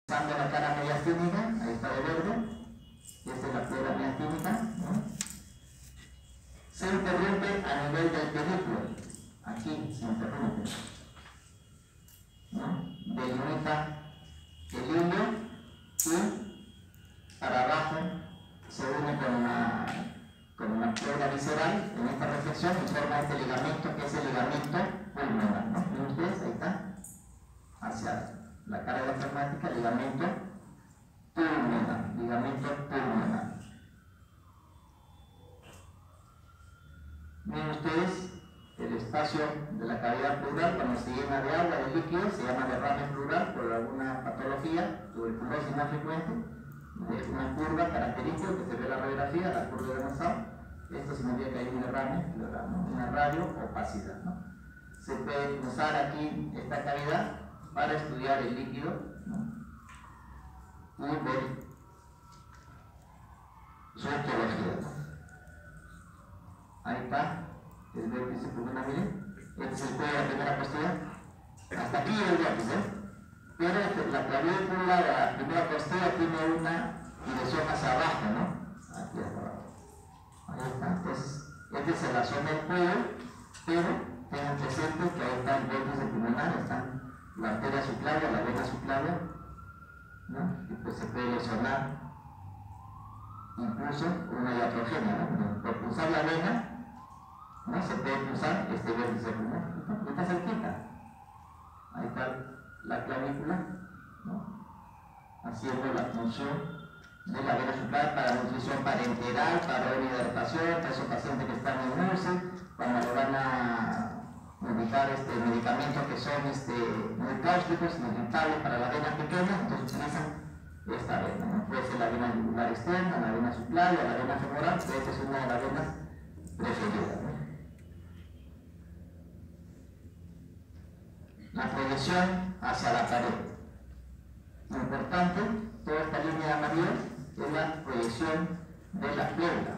Pasando la cara mediastínica, ahí está de verde, esta es la pleura mediastínica, ¿no? Se interrumpe a nivel del pedúnculo, aquí se interrumpe, ¿no? Delimita el hilio y para abajo se une con una pleura visceral en esta reflexión y forma este ligamento que es el ligamento pulmonar, ¿no? ¿Ven ustedes? Ahí está, hacia la cara de la flagmática, ligamento pulmonar, ligamento pulmonar. Ven ustedes el espacio de la cavidad pleural cuando se llena de agua, de líquido, se llama derrame pleural por alguna patología, tuberculosis más frecuente, de una curva característica que se ve en la radiografía, la curva de Nassau. Esto significa que hay un derrame pleural, ¿no? Una radio-opacidad, ¿no? Se puede usar aquí esta cavidad para estudiar el líquido, ¿no? Y ver su etiología, ¿no? Ahí está el vértice pulmonar, miren. Este es el cuello de la primera costilla. Hasta aquí el vértice, pero la clavícula de la primera costilla tiene una dirección hacia abajo, ¿no? Aquí hacia abajo. Ahí está. Entonces, esta es la zona del cuello, pero tengan presente que ahí está el vértice pulmonar, están la arteria subclavia, la vena subclavia, ¿no? Y pues se puede lesionar incluso una iatrogenia, ¿no? Por pulsar la vena, ¿no? Se puede pulsar este vértice pulmonar. Está cerquita. Ahí está la clavícula, ¿no? Haciendo la función de la vena subclavia para nutrición parenteral, para hidratación, para esos pacientes que están en UCI, cuando le van a medicar medicamentos que son muy cáusticos, irritables para la vena pequeña, entonces utilizan esta vena, ¿no? Puede ser la vena yugular externa, la vena subclavia, la vena femoral, pero esta es una de las venas preferidas, ¿no? La proyección hacia la pared. Lo importante, toda esta línea amarilla es la proyección de la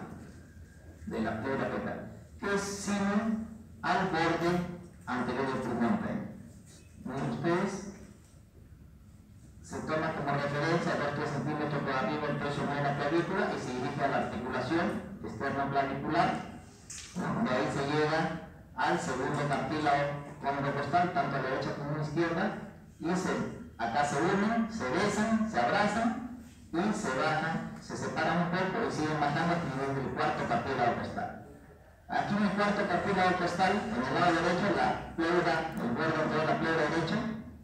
pleura petal, que es sino al borde anterior del pulmón. ¿Ven ustedes? Se toma como referencia 2-3 centímetros por arriba el peso de la clavícula y se dirige a la articulación externo-clavicular, ¿no? De ahí se llega al segundo cartílago costal, tanto a la derecha como a la izquierda, y acá se unen, se besan, se abrazan y se bajan, se separan un poco y siguen bajando hasta el nivel del cuarto cartílago costal. Aquí en el cuarto cartílago costal, en el lado derecho, la pleura, el borde de la pleura derecha,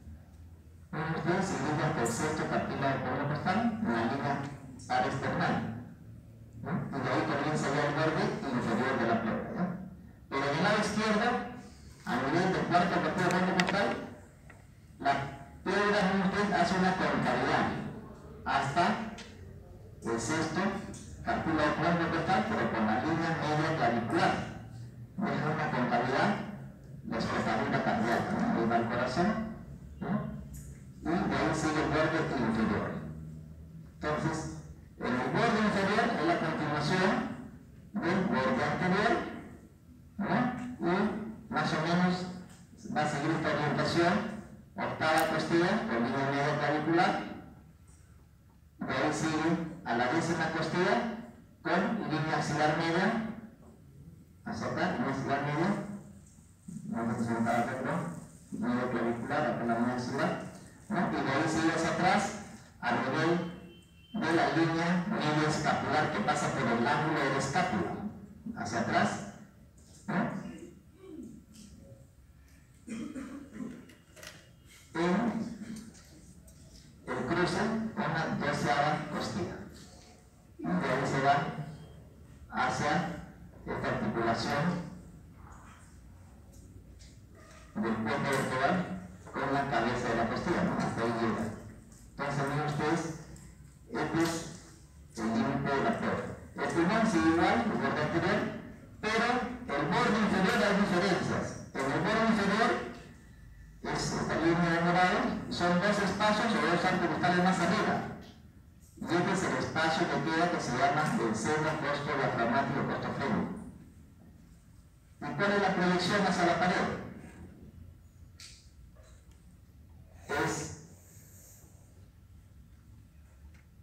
ustedes se dirige hasta el sexto cartílago costal en la línea parasternal, ¿no? Y de ahí comienza ya el borde inferior de la pleura, ¿ya? Pero en el lado izquierdo, a nivel del cuarto cartílago costal, la pleura hace una concavidad hasta el sexto cartílago costal, pero con la línea media clavicular. Deja una concavidad de escotadura cardíaca, ¿no? Ahí va el corazón, ¿no? Y de ahí sigue el borde inferior. Entonces, el borde inferior es la continuación del borde anterior, ¿no? Y más o menos va a seguir esta orientación, octava costilla con línea media clavicular, de ahí sigue a la décima costilla con línea axilar media hacia acá, línea axilar media, vamos a presentar acá, ¿no? Media clavicular, acá la media axilar, ¿no? Y de ahí sigue hacia atrás a nivel de la línea media escapular que pasa por el ángulo de la escápula, hacia atrás, ¿no? El cruce con la 12ª costilla. Y de ahí se va hacia esta articulación del puente vertebral con la cabeza de la costilla, ¿no? Hasta ahí llega. Entonces, miren ustedes, este es el límite de la pleura. El pulmón sigue igual, el borde anterior, pero el borde inferior hay diferencias. En el borde inferior es esta línea de morado, son dos espacios o dos arcos costales más arriba. Y este es el espacio que queda que se llama el seno costo-diafragmático costofrénico. ¿Y cuál es la proyección hacia la pared? Es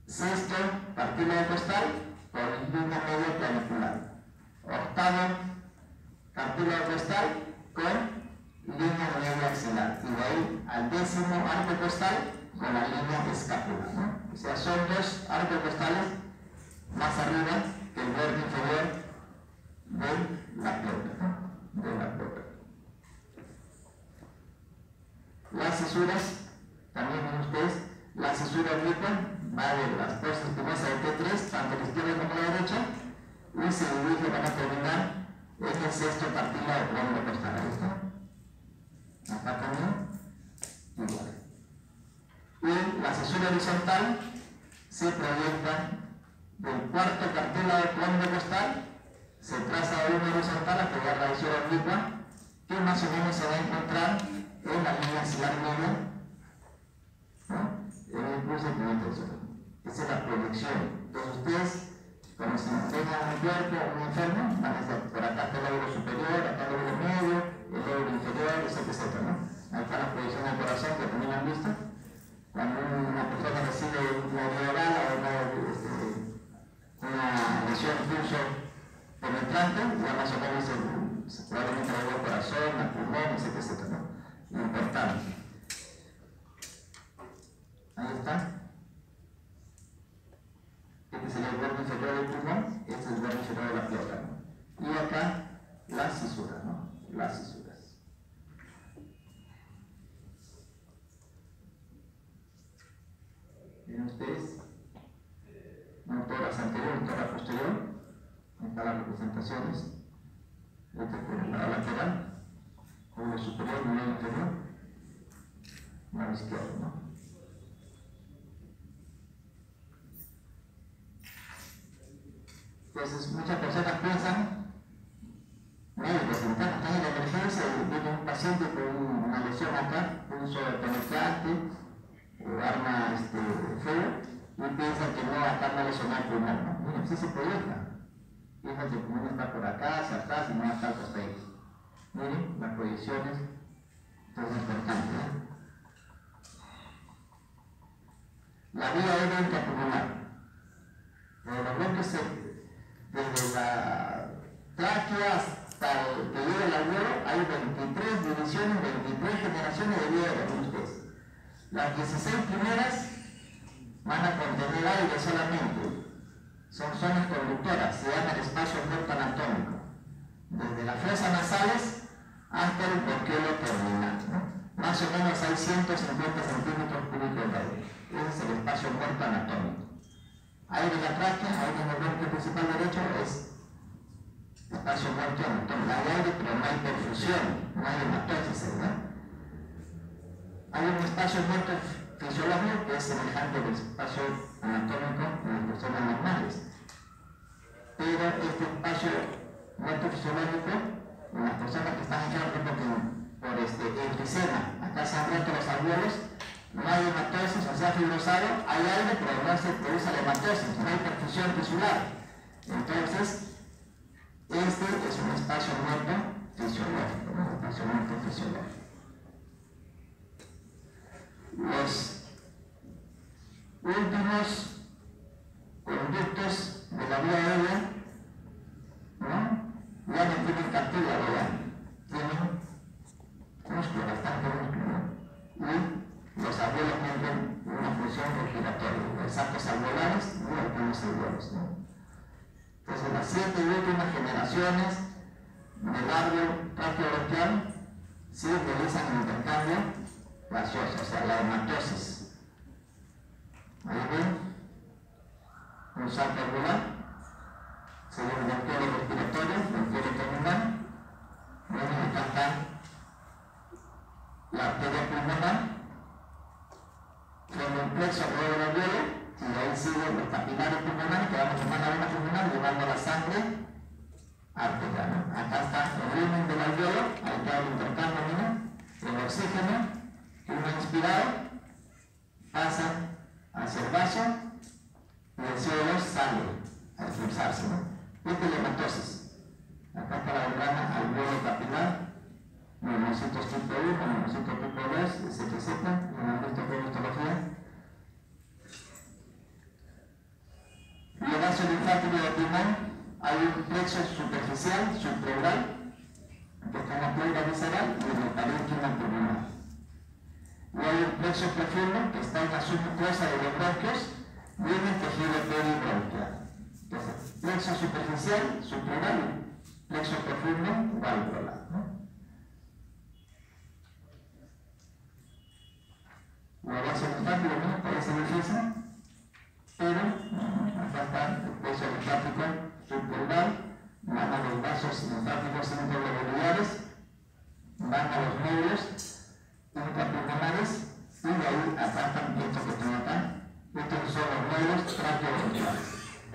Sexto, cartílago costal con línea media clavicular. Octavo, cartílago costal con línea media axilar. Y de ahí al décimo, arco costal con la línea escápula, ¿no? O sea, son dos arcos costales más arriba que el borde inferior de la pleura, ¿no? De la pleura. Las cisuras, también ven ustedes, la cisura oblicua va de las fosas espinosas de T3, tanto la izquierda como la derecha, y se dirige para terminar en el sexto cartílago crónico costal. Ahí está. Acá también, igual. Y la cisura horizontal se proyecta del cuarto cartílago crónico costal, se traza de una horizontal hasta llegar a la cisura oblicua, que más o menos se va a encontrar en la línea axilar media, ¿no? En el pulso de esa es la proyección. Entonces ustedes, como si tengan un cuerpo o un enfermo, van a estar por acá está el lóbulo superior, acá el lóbulo medio, el lóbulo inferior, etc. ¿no? Ahí está la proyección del corazón que también han visto. Cuando una persona recibe una herida oral o una lesión pulso penetrante, ya más o menos probablemente va a ir al corazón, al pulmón, etc. ¿no? Importante. Ahí está. Este sería el borde inferior del pulmón, este es el borde inferior de la pleura, ¿no? Y acá las cisuras, ¿no? Las cisuras. Ven ustedes, no todas anterior, toda posterior. Ahí están las representaciones. Este por el lado lateral, lóbulo superior, lóbulo inferior, lado izquierdo, ¿no? Entonces muchas personas piensan, médicos internos, están en la emergencia y viene un paciente con una lesión acá, pulso penetrante o arma fea, y piensan que no, acá no lesionar el pulmón, ¿no? Miren, sí se proyecta. Piensan que el pulmón está por acá, hacia atrás y no está al costado. Miren, las proyecciones, esto es importante, ¿no? La vía aérea intrapulmonar. Los bronquios desde la tráquea hasta el que llega el alveolo hay 23 divisiones, 23 generaciones de vía aérea, ustedes. Las 16 primeras van a contener aire solamente, son zonas conductoras, se llama el espacio muerto anatómico, desde las fosas nasales hasta el bronquiolo terminal, ¿no? Más o menos hay 150 centímetros cúbicos de aire. Ese es el espacio muerto anatómico. Aire en la tráquea, aire en el bronquio principal derecho es espacio muerto anatómico. Hay aire, pero no hay perfusión, no hay hematosis, ¿verdad? Hay un espacio muerto fisiológico que es semejante al espacio anatómico en las personas normales. Pero este espacio muerto fisiológico en las personas que están enfermas por enfisema, acá se han roto los alveolos, no hay hematosis, o sea fibrosado, hay aire, pero no se produce la hematosis, no hay perfusión tisular. Entonces, este es un espacio muerto fisiológico, ¿no? Un espacio muerto fisiológico. Los últimos conductos de la vía aérea, ¿no? Ya no tienen cartílago, ya tienen músculo, bastante músculo, ¿no? Y los alveolos tienen una función respiratoria, los sacos alveolares y algunos alveolos, ¿no? Entonces las 7 últimas generaciones del árbol traqueobronquial sí realizan el intercambio gaseoso, o sea, la hematosis. Ahí ven, un saco alveolar, sería un bronquiolo respiratorio, bronquiolo terminal. Bueno, acá está la arteria pulmonar, con un plexo alrededor del alveolo, y ahí siguen los capilares pulmonares que vamos a tomar la vena pulmonar llevando la sangre arterial, ¿no? Acá está el lumen del alveolo, ahí está el intercambio, ¿no? El oxígeno que uno ha inspirado pasa hacia el vaso y el CO2 sale a expulsarse, ¿no? Esta es la hematosis. Acá está la membrana alveolo capilar, monocitos tipo 1, monocitos tipo 2, etc. ¿No han visto con histología? plexo superficial, subpleural, que está en la pleura visceral y en el parénquima pulmonar. Y hay un plexo profundo que está en la submucosa de los bronquios y en el tejido peribronquial. Entonces, plexo superficial, subpleural, plexo profundo, válvula, ¿no? Lo vaso linfático, ¿no? Parece difícil, pero acá está el plexo linfático subpleural, van a los vasos linfáticos interglobulares, van a los nódulos intrapulmonares y de ahí apartan esto que tengo acá. Estos son los nódulos traqueobronquiales.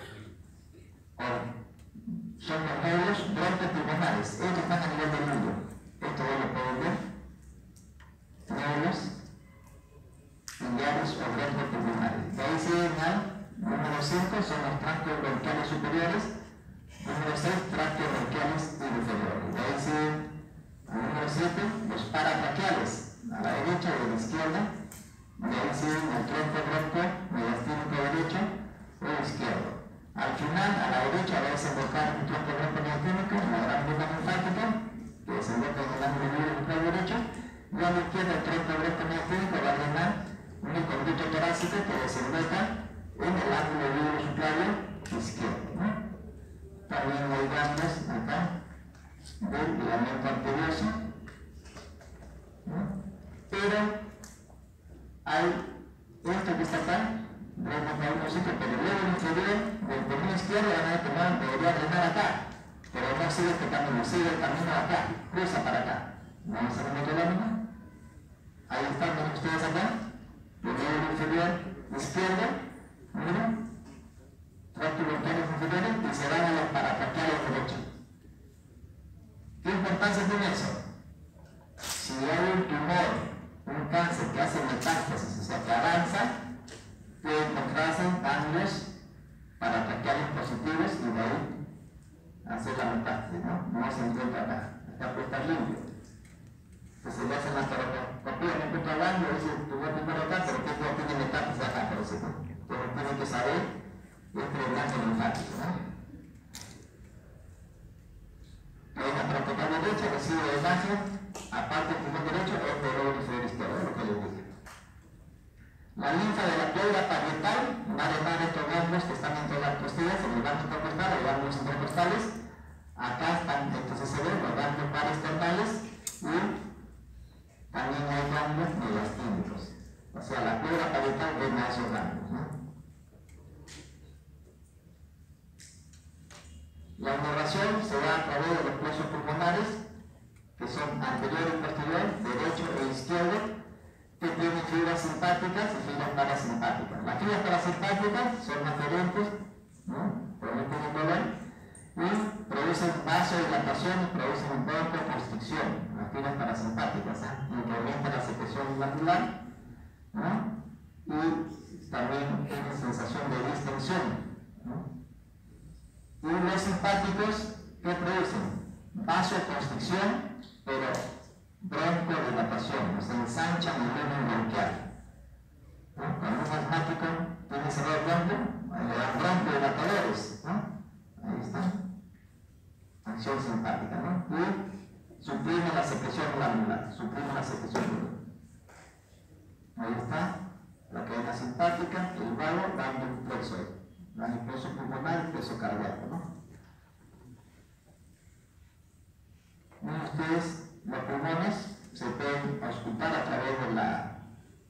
Son los nódulos bronquiopulmonares. Estos están a nivel del nudo. Esto ya lo pueden ver. Nódulos biliares o bronquiopulmonares. De ahí siguen al número 5, son los traqueobronquiales superiores. Número 6, traqueobronquiales inferiores. De ahí siguen al número 7, los paratraqueales, a la derecha y a la izquierda. De ahí siguen el tronco bronco mediastínico derecho o izquierdo. Al final, a la derecha va a desembocar un tronco bronco mediastínico en la gran vena linfática, que desemboca en el ángulo libre derecho, y a la izquierda el tronco bronco mediastínico va a drenar un conducto torácico que desemboca en el ángulo libre superior izquierdo, ¿no? También hay ganglios acá del ligamento arterioso, ¿no? Pero hay esto que está acá, pero luego el inferior del pulmón izquierdo debería drenar acá, pero no sigue este camino, sigue el camino acá, cruza para acá. Vamos a ver otra lámina. Ahí están, ven ustedes acá, el lóbulo inferior izquierdo, miren, traqueobronquiales inferiores y se van a los paratraqueales derechos. ¿Qué importancia tiene eso? Si hay un tumor, un cáncer que hace metástasis, o sea que avanza, puede encontrarse ganglios paratraqueales positivos y de ahí hacer la metástasis, ¿no? No se encuentra acá, está puesta limpio. Entonces le hacen la toroscopía, no encuentra ganglio, dice tumor primero acá, pero que tiene metástasis acá, por eso, ¿no? Entonces tienen que saber este drenaje linfático, ¿no? Hay una traqueal derecha, recibe drenaje, aparte del pulmón derecho, es del lóbulo inferior izquierdo, es lo que les dije. La linfa de la pleura parietal va a drenar estos ganglios que están entre las costillas, en el ganglio intercostal, hay ganglios intercostales. Acá están, entonces se ven los ganglios parasternales y también hay ganglios mediastínicos. O sea, la pleura parietal drena esos ganglios, ¿no? La inervación se da a través de los plexos pulmonares, que son anterior y posterior, derecho e izquierdo, que tienen fibras simpáticas y fibras parasimpáticas. Las fibras parasimpáticas son aferentes, ¿no? Prometen el dolor y producen vasodilatación y producen broncoconstricción. Las fibras parasimpáticas, ¿eh? Incrementan la secreción glandular, ¿no? Y también tienen sensación de distensión, ¿no? Y los simpáticos, ¿qué producen? Vasoconstricción, pero broncodilatación, se ensanchan el lumen bronquial. ¿No? Cuando un asmático tiene cerrado el bronco, le dan broncodilatadores, ¿no? Ahí está. Acción simpática, ¿no? Y suprime la secreción glandular, suprime la secreción glandular. Ahí está la cadena simpática, el vago dando un plexo. El plexo pulmonar y el plexo cardíaco, ¿no? Miren ustedes, los pulmones se pueden auscultar a través de la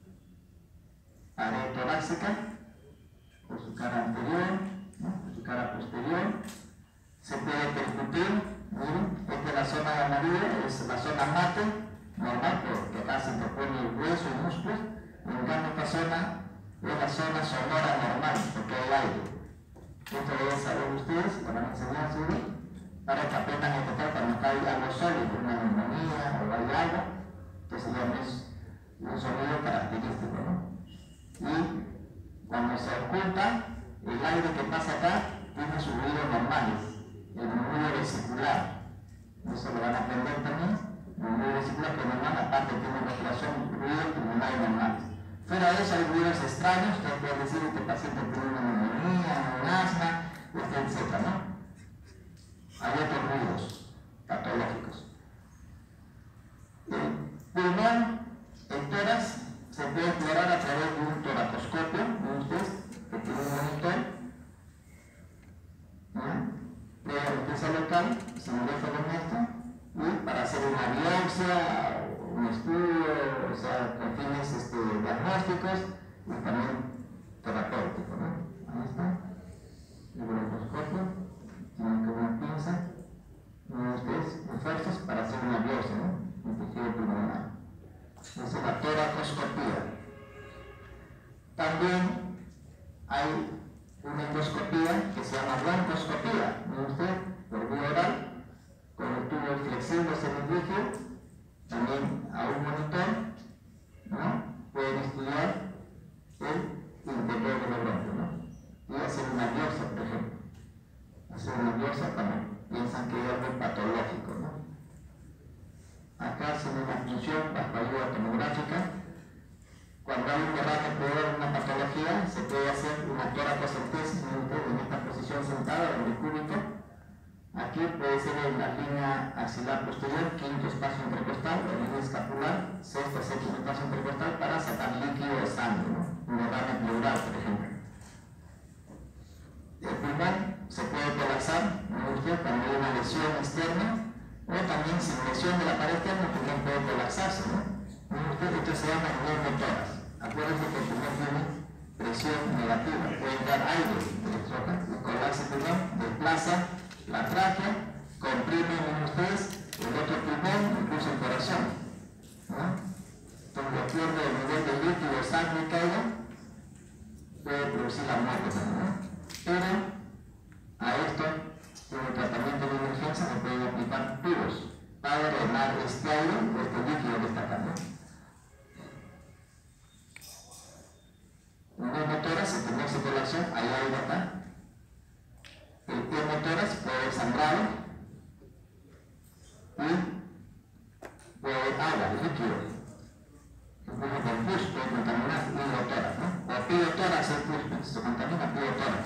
pared torácica, por su cara anterior, ¿no? Por su cara posterior. Se puede percutir, miren, esta es la zona amarilla, es la zona mate, normal, porque acá se interpone el hueso y músculos. En cambio, esta zona es la zona sonora normal, porque hay aire. Esto deben saber ustedes, lo van a enseñar, ¿sí? Para que aprendan a detectar cuando cae algo sólido, una neumonía o hay algo, entonces ya es un sonido característico, ¿no? Y cuando se oculta, el aire que pasa acá tiene sus ruidos normales, el ruido vesicular. Eso lo van a aprender también, el ruido vesicular que normal, aparte tiene respiración, ruidos pulmonares normales. Fuera de eso hay ruidos extraños, ustedes pueden decir que este paciente tiene una neumonía, un asma, etc., ¿no? hay una endoscopía que se llama broncoscopía, ¿no? Usted, por vía oral, con el tubo flexible semilíquido, también a un monitor, ¿no? Pueden estudiar el interior de los bronquios, ¿no? Y hacer una biopsia, por ejemplo. Hacer una biopsia cuando piensan que hay algo patológico, ¿no? Acá hacen una punción bajo ayuda tomográfica. Cuando hay un derrame pleural, una patología, se puede hacer una toracocentesis en esta posición sentada, en el cúbito. Aquí puede ser en la línea axilar posterior, quinto espacio intercostal, la línea escapular, sexto, séptimo espacio intercostal, para sacar líquido de sangre, ¿no? Un derrame pleural, por ejemplo. El pulmón se puede colapsar, ¿no? Cuando hay una lesión externa, o también sin lesión de la pared externa, el pulmón puede colapsarse, ¿no? Esto se llama neumotoras. Acuérdense que el pulmón tiene presión negativa, puede entrar aire de estroca, el colapso del pulmón desplaza la tráquea, comprime ustedes el otro pulmón, incluso el corazón, ¿no? Entonces, de acuerdo al nivel de líquido, sangre y caída, puede producir la muerte también, ¿no? Pero a esto, con el tratamiento de emergencia, se pueden aplicar tubos para drenar este aire o este líquido que está acá, ¿no? Neumotoras, si tenemos circulación, hay aire acá. El pneumotórax puede haber sangrado y puede haber agua, líquido. Incluso con pus puede contaminar neumotórax, ¿no? O piotórax es pus, se contamina piotórax.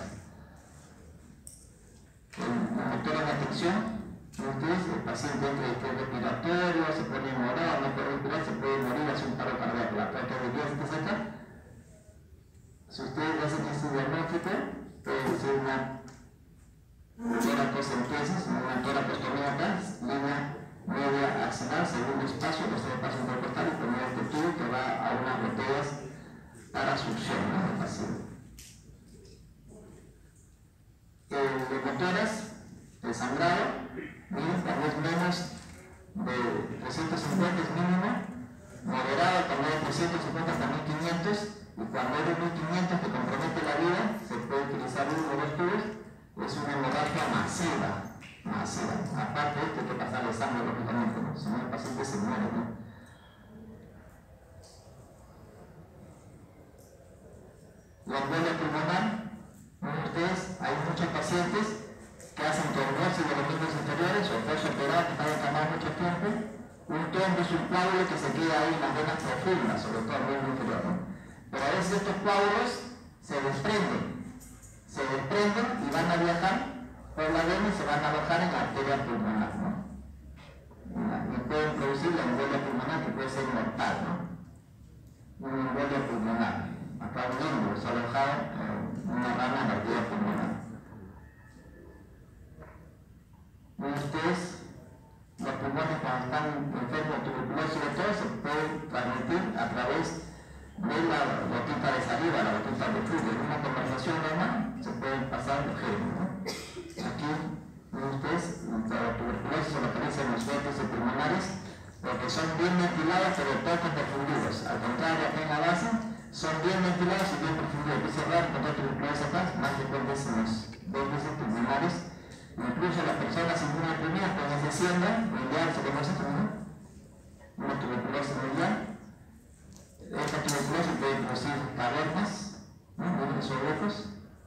El neumotórax de atención, ustedes, el paciente entra en estrés respiratorio, se pone morado, no puede respirar, se puede morir, hace un paro cardíaco, la placa de Dios está acá. Si ustedes hacen ese diagnóstico, puede ser una toracocentesis, una toracostomía acá, línea media axilar, segundo espacio, tercer espacio intercostal, y poner este tubo que va a unas botellas para succión, ¿no? Del paciente. El neumotórax, el sangrado, miren, cuando es menos de 350 es mínimo, moderado cuando es de 350 hasta 1500, y cuando es de 1500 que compromete la vida, se puede utilizar uno o dos tubos. Es una hemorragia masiva. Aparte de esto hay que pasarle sangre, lógicamente, ¿no? Si no, el paciente se muere, ¿no? La embolia pulmonar, ustedes, hay muchos pacientes que hacen trombosis de los miembros inferiores o postoperado que están encamados mucho tiempo. Un trombo es un coágulo que se queda ahí en las venas profundas, sobre todo el miembro inferior, ¿no? Pero a veces estos coágulos se desprenden y van a viajar por la vena y se van a alojar en la arteria pulmonar, ¿no? Y pueden producir la embolia pulmonar, que puede ser mortal, ¿no? Una embolia pulmonar. Acá un miembro se ha alojado una rama en la arteria pulmonar. Ustedes, los pulmones cuando están enfermos de tuberculosis y todo, se pueden transmitir a través de la gotita de saliva, la gotita de flujo. En una conversación normal se pueden pasar los genes, ¿no? Aquí, ustedes, la tuberculosis se localiza en los vértices pulmonares porque son bien ventilados pero poco profundidos. Al contrario, aquí en la base, son bien ventilados y bien profundidos. Es raro encontrar tuberculosis acá, más frecuentes en los vértices pulmonares. Incluso las personas inmunodeprimidas cuando se sientan, mundial se conoce también, una tuberculosis mundial. Esta tuberculosis puede producir cavernas, ¿no? Esos huecos,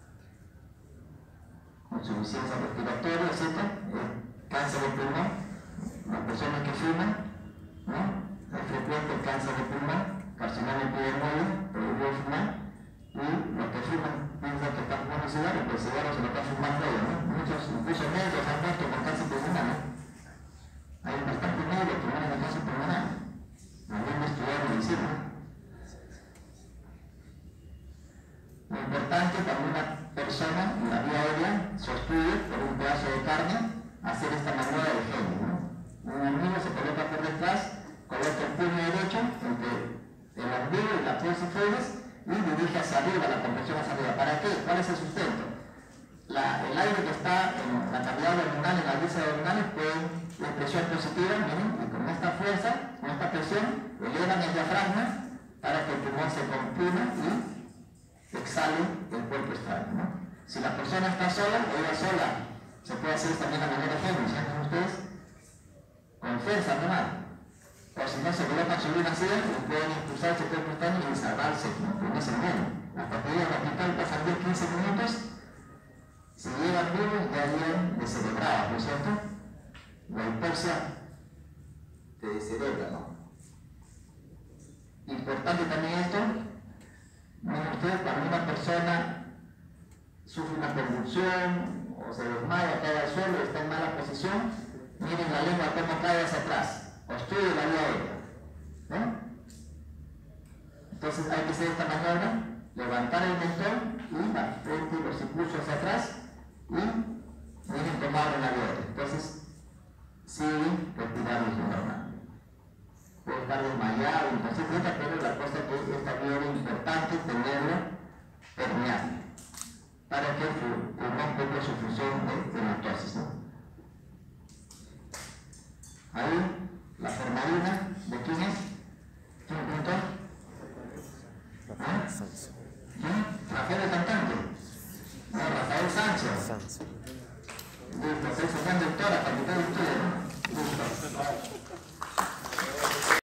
insuficiencia respiratoria, etc. Cáncer de pulmón, las personas que fuman, ¿no? Es frecuente el cáncer de pulmón, carcinoma epidermoide, prohibido fumar, y los que fuman piensan que están fumando cigarros, pero el cigarro se lo están fumando ellos, ¿no? Muchos, incluso médicos han muerto con cáncer pulmonar, ¿no? Hay bastantes médicos que mueren de cáncer pulmonar, habiendo estudiado medicina. Lo importante cuando una persona en la vía aérea sostuve por un pedazo de carne hacer esta maniobra de genio, ¿no? Un amigo se coloca por detrás, coloca el puño derecho entre el ombligo y la porcifoides y dirige hacia arriba, la compresión hacia arriba. ¿Para qué? ¿Cuál es el sustento? El aire que está en la cavidad abdominal, en la víscera abdominal, puede la presión positiva, miren, y con esta fuerza, con esta presión, elevan el diafragma para que el pulmón se comprima y exhale el cuerpo externo. importante, ¿no? Si la persona está sola, ella sola, se puede hacer también de manera firme, ¿saben ustedes? Con fuerza, normal. O si no se colocan sobre una silla, y pueden impulsarse por espontáneo y salvarse, ¿no? Pero no se mueven. Hasta que llegan al hospital, pasan 10-15 minutos, si llegan vivos, ya llegan descerebrados, ¿no es cierto? La hipoxia te descerebra, ¿no? Importante también esto, miren ustedes, cuando una persona sufre una convulsión o se desmaya, cae al suelo, está en mala posición, miren la lengua cómo cae hacia atrás, obstruye la vía aérea, ¿no? Entonces hay que hacer esta maniobra, levantar el mentón y la frente y los impulsos hacia atrás y miren cómo abre la vía aérea. Entonces siguen respirando su normal. Puede estar desmayado, inconsciente, pero la cosa es que esta vía es importante tenerla permeable para que rompa su función de mitosis, ¿no? Ahí, la formalina, ¿de quién es? ¿Quién preguntó? ¿Ah? ¿Quién? Rafael el cantante. No, Rafael Sánchez. Listo.